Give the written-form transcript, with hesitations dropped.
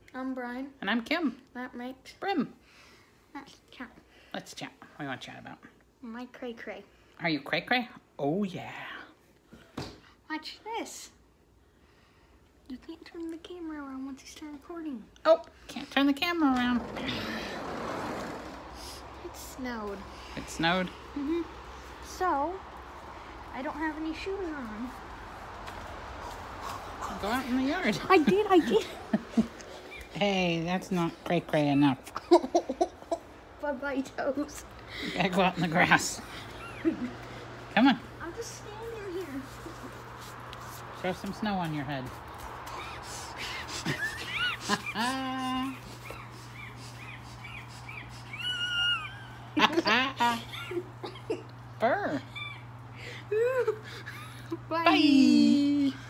I'm Brian. And I'm Kim. That makes... Brim. Let's chat. Let's chat. What do you want to chat about? My cray. Are you cray? Oh, yeah. Watch this. You can't turn the camera around once you start recording. Oh, can't turn the camera around. It snowed. It snowed? Mm-hmm. So, I don't have any shoes on. Go out in the yard. I did. Hey, that's not cray enough. But my toes. You gotta go out in the grass. Come on. I'm just standing here. Throw some snow on your head. Burr. Bye. Bye.